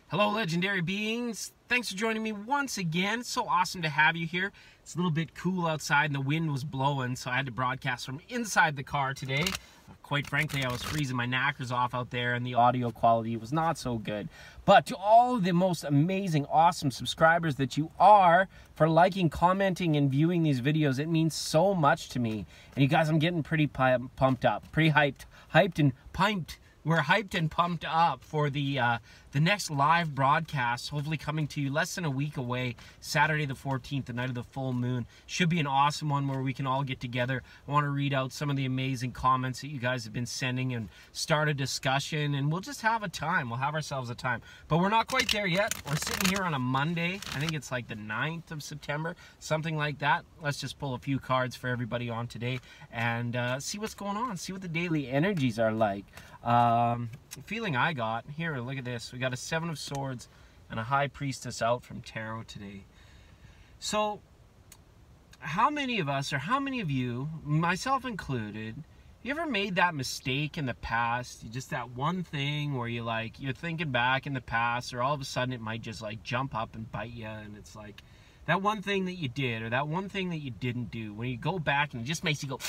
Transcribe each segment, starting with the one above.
Hello, legendary beings. Thanks for joining me once again. It's so awesome to have you here. It's a little bit cool outside and the wind was blowing, so I had to broadcast from inside the car today. Quite frankly, I was freezing my knackers off out there and the audio quality was not so good. But to all of the most amazing, awesome subscribers that you are for liking, commenting, and viewing these videos, it means so much to me. And you guys, I'm getting pretty pumped up, pretty hyped and pumped. We're hyped and pumped up for the next live broadcast, hopefully coming to you less than a week away, Saturday the 14th, the night of the full moon. Should be an awesome one where we can all get together. I want to read out some of the amazing comments that you guys have been sending and start a discussion, and we'll just have a time. We'll have ourselves a time. But we're not quite there yet. We're sitting here on a Monday. I think it's like the 9th of September, something like that. Let's just pull a few cards for everybody on today and see what's going on, see what the daily energies are like. Feeling I got here, look at this. We got a Seven of Swords and a High Priestess out from Tarot today. So how many of us, or how many of you, myself included, you ever made that mistake in the past? Just that one thing where you're thinking back in the past, or all of a sudden it might just like jump up and bite you, and it's like that one thing that you did or that one thing that you didn't do, when you go back and it just makes you go,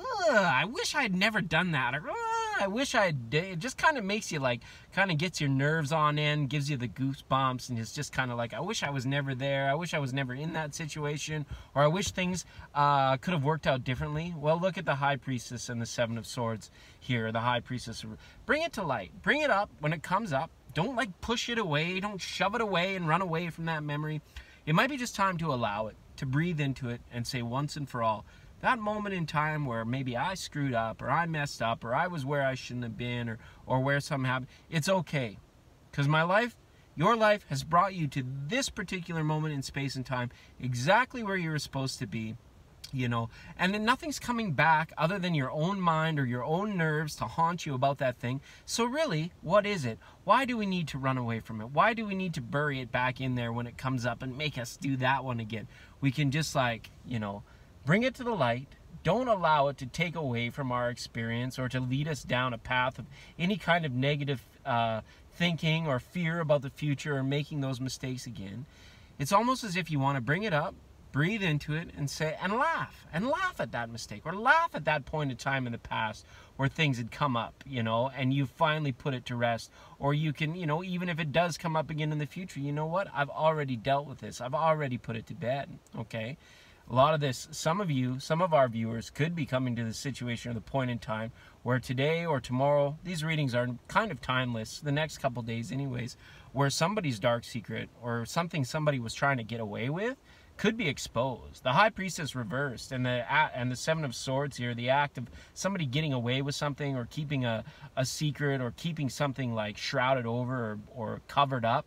I wish I had never done that, or I wish I had. It just kind of makes you like, kind of gets your nerves on end, gives you the goosebumps, and it's just kind of like, I wish I was never there, I wish I was never in that situation, or I wish things could have worked out differently. Well, look at the High Priestess and the Seven of Swords here. The High Priestess, bring it to light, bring it up when it comes up. Don't like push it away, don't shove it away and run away from that memory. It might be just time to allow it, to breathe into it and say once and for all, that moment in time where maybe I screwed up, or I messed up, or I was where I shouldn't have been, or where something happened, it's okay. Because my life, your life, has brought you to this particular moment in space and time, exactly where you were supposed to be, you know, and then nothing's coming back other than your own mind or your own nerves to haunt you about that thing. So really, what is it? Why do we need to run away from it? Why do we need to bury it back in there when it comes up and make us do that one again? We can just, like, you know, bring it to the light. Don't allow it to take away from our experience or to lead us down a path of any kind of negative thinking or fear about the future or making those mistakes again. It's almost as if you want to bring it up, breathe into it, and say, and laugh at that mistake, or laugh at that point in time in the past where things had come up, you know, and you finally put it to rest. Or you can, you know, even if it does come up again in the future, you know what? I've already dealt with this. I've already put it to bed, okay? A lot of this, some of our viewers could be coming to the situation or the point in time where today or tomorrow, these readings are kind of timeless, the next couple days anyways, where somebody's dark secret or something somebody was trying to get away with could be exposed. The High Priestess reversed, and the Seven of Swords here, the act of somebody getting away with something or keeping a secret or keeping something like shrouded over or covered up.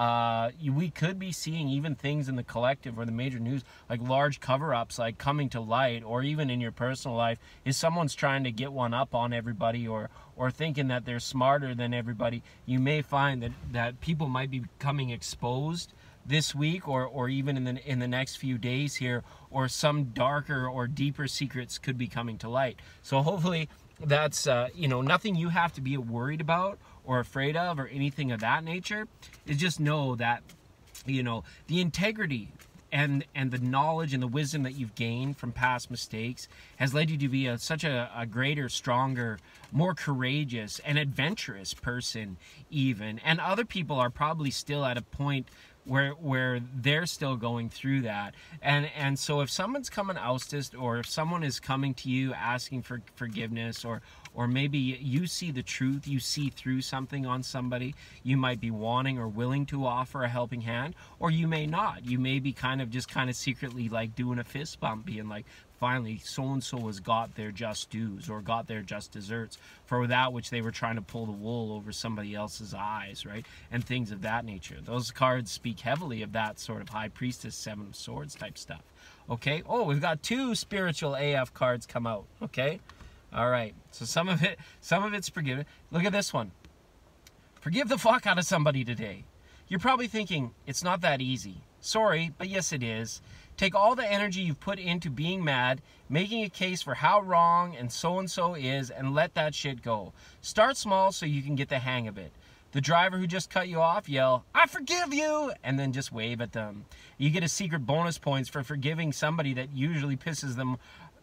We could be seeing even things in the collective or the major news, like large cover-ups like coming to light, or even in your personal life, is someone's trying to get one up on everybody or thinking that they're smarter than everybody. You may find that people might be becoming exposed this week or even in the next few days here, or some darker or deeper secrets could be coming to light. So hopefully that's you know, nothing you have to be worried about or afraid of or anything of that nature. Is just know that, you know, the integrity and the knowledge and the wisdom that you've gained from past mistakes has led you to be such a greater, stronger, more courageous and adventurous person even. And other people are probably still at a point where they're still going through that. And so if someone's coming ousted, or if someone is coming to you asking for forgiveness, or maybe you see the truth, you see through something on somebody, you might be wanting or willing to offer a helping hand, or you may not. You may be kind of secretly like doing a fist bump, being like, finally, so-and-so has got their just dues or got their just desserts for that which they were trying to pull the wool over somebody else's eyes, right? And things of that nature. Those cards speak heavily of that sort of High Priestess, Seven of Swords type stuff, okay? Oh, we've got two spiritual AF cards come out, okay? All right, so some of it's forgiven. Look at this one. Forgive the fuck out of somebody today. You're probably thinking, it's not that easy. Sorry, but yes it is. Take all the energy you've put into being mad, making a case for how wrong and so is, and let that shit go. Start small so you can get the hang of it. The driver who just cut you off, yell, "I forgive you," and then just wave at them. You get a secret bonus points for forgiving somebody that usually pisses them,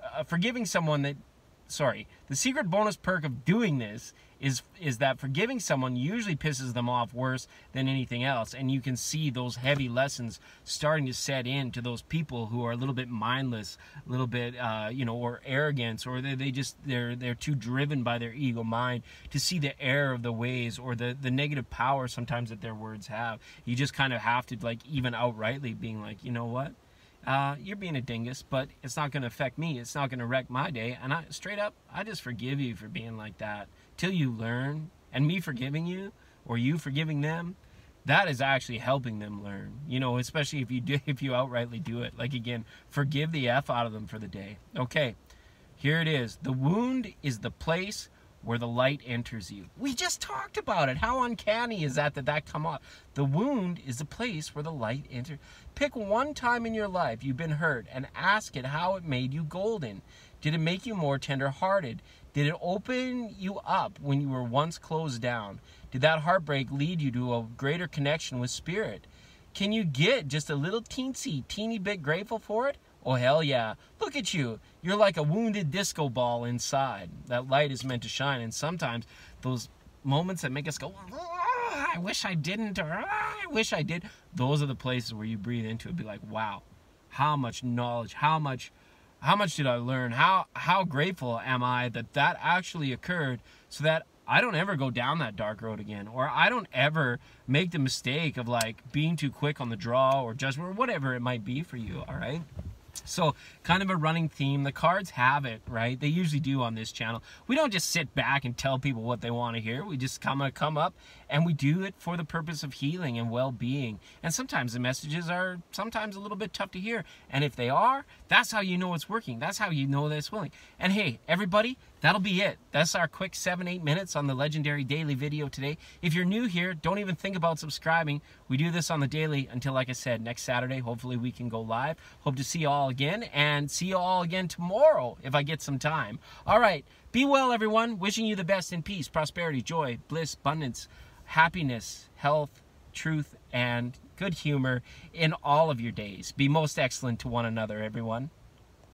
the secret bonus perk of doing this is that forgiving someone usually pisses them off worse than anything else, and you can see those heavy lessons starting to set in to those people who are a little bit mindless, a little bit or arrogance, or they're too driven by their ego mind to see the error of the ways, or the negative power sometimes that their words have. You just kind of have to, like, even outrightly being like, you know what, you're being a dingus, but it's not going to affect me. It's not going to wreck my day. And I just forgive you for being like that till you learn. And me forgiving you, or you forgiving them, that is actually helping them learn. Especially if you outrightly do it. Like, again, forgive the F out of them for the day. Okay, here it is. The wound is the place where the light enters you. We just talked about it. How uncanny is that come up? The wound is the place where the light enters. Pick one time in your life you've been hurt and ask it how it made you golden. Did it make you more tender-hearted? Did it open you up when you were once closed down? Did that heartbreak lead you to a greater connection with spirit? Can you get just a little teeny bit grateful for it? Oh, hell yeah. Look at you. You're like a wounded disco ball inside. That light is meant to shine. And sometimes those moments that make us go, "Oh, I wish I didn't," or "I wish I did," those are the places where you breathe into it. Be like, wow, how much knowledge, how much did I learn? How grateful am I that actually occurred, so that I don't ever go down that dark road again, or I don't ever make the mistake of, like, being too quick on the draw or judgment, or whatever it might be for you, all right? So, kind of a running theme. The cards have it, right? They usually do on this channel. We don't just sit back and tell people what they want to hear. We just come up and we do it for the purpose of healing and well-being. And sometimes the messages are sometimes a little bit tough to hear. And if they are, that's how you know it's working. That's how you know that it's willing. And hey, everybody, that'll be it. That's our quick 7-8 minutes on the Legendary Daily video today. If you're new here, don't even think about subscribing. We do this on the daily until, like I said, next Saturday. Hopefully we can go live. Hope to see you all again, and see you all again tomorrow if I get some time. All right. Be well, everyone. Wishing you the best in peace, prosperity, joy, bliss, abundance, happiness, health, truth, and good humor in all of your days. Be most excellent to one another, everyone.